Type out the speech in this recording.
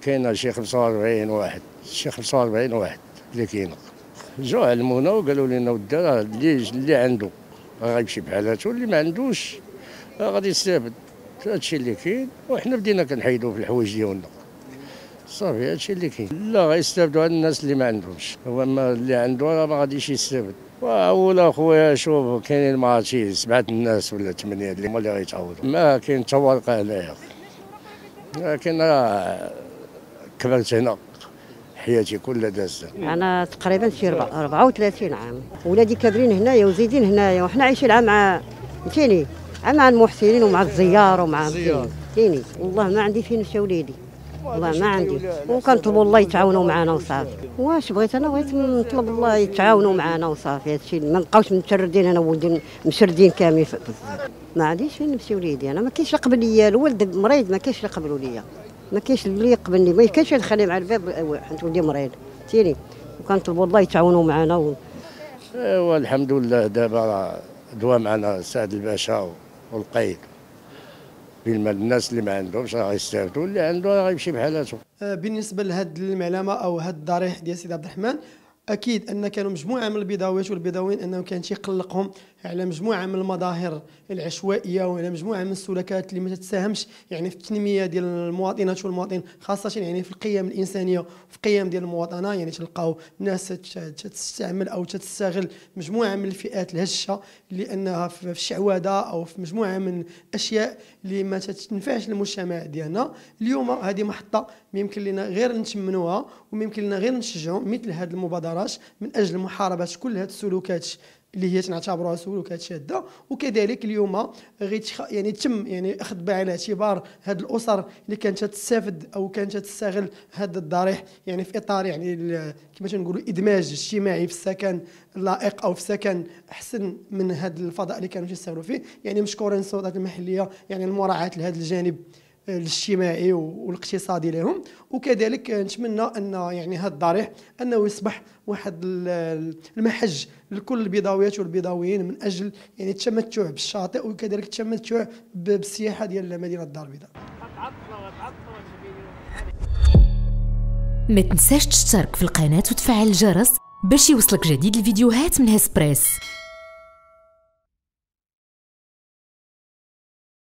كاينه شي 45 واحد، شي 45 واحد اللي كاينه. جاو علمونا وقالوا لنا ودي راه اللي عنده غيمشي بحالاتو، اللي ما عندوش غادي يستافد. هادشي اللي كاين، وحنا بدينا كنحيدو في الحوايج ديالنا صافي. هادشي اللي كاين. لا غيستافدوا على الناس اللي ما عندهمش، هو ما اللي عنده راه ما غاديش يستافد. ولا خويا شوف، كاينين ما عرفتش 7 الناس ولا 8 اللي هما اللي غيتعوضوا. ما كاين حتى ورقه هنايا، لكن راه كبرت هنا حياتي كلها دازت. انا تقريبا شي 34 عام، ولادي كابرين هنايا وزيدين هنايا، وحنا عايشين مع فهمتيني، مع المحسنين ومع الزيار ومع فهمتيني. والله ما عندي فين نمشي وليدي، والله ما عندي. وكنطلبوا الله يتعاونوا معنا وصافي. واش بغيت انا؟ بغيت نطلب الله يتعاونوا معنا وصافي. هادشي ما نبقاوش متشردين انا وولدي مشردين كاملين. ما عنديش فين نمشي وليدي، انا ما كاينش اللي قبل ليا، الولد مريض ما كاينش اللي قبلوا ليا، ما كاينش اللي يقبلني، ما كاينش اللي يخليني مع الباب حيت ولدي مريض فهمتيني. وكنطلبوا الله يتعاونوا معنا ايوا الحمد لله. دابا راه دوا معنا سعد الباشا والقايد بالمال. الناس اللي ما عندهمش راه غيستافدوا، اللي عنده راه غيمشي بحالاتو. بالنسبه لهاد المعلمه او هاد الضريح ديال سيدي عبد الرحمن، اكيد ان كانوا مجموعه من البيضاويات والبيضاويين انه كان تيقلقهم على مجموعه من المظاهر العشوائيه وعلى مجموعه من السلوكات اللي ما تتساهمش يعني في التنميه ديال المواطنات والمواطنين، خاصه يعني في القيم الانسانيه وفي القيم ديال المواطنه. يعني تلقاو ناس تستعمل او تستغل مجموعه من الفئات الهشه لانها في الشعوذه او في مجموعه من الاشياء اللي ما تنفعش المجتمع ديالنا. اليوم هذه محطه ما يمكن لنا غير نتمنوها، وما يمكن لنا غير نشجعوا مثل هذه المبادرات من اجل محاربه كل هذه السلوكات اللي هي تنعتبروها سلوكات شاذه. وكذلك اليوم يعني تم يعني اخذ بعين الاعتبار هذه الاسر اللي كانت تستافد او كانت تستغل هذا الضريح يعني في اطار يعني كما تنقولوا ادماج اجتماعي في السكن اللائق او في سكن احسن من هذا الفضاء اللي كانوا يستغلوا فيه. يعني مشكورين السلطات المحليه يعني المراعاه لهذا الجانب الاجتماعي والاقتصادي لهم. وكذلك نتمنى ان يعني هذا الضريح انه يصبح واحد المحج لكل البيضاويات والبيضاويين من اجل يعني التمتع بالشاطئ وكذلك التمتع بالسياحه ديال مدينه الدار البيضاء. ما تنساش تشترك في القناه وتفعل الجرس باش يوصلك جديد الفيديوهات من هسبريس.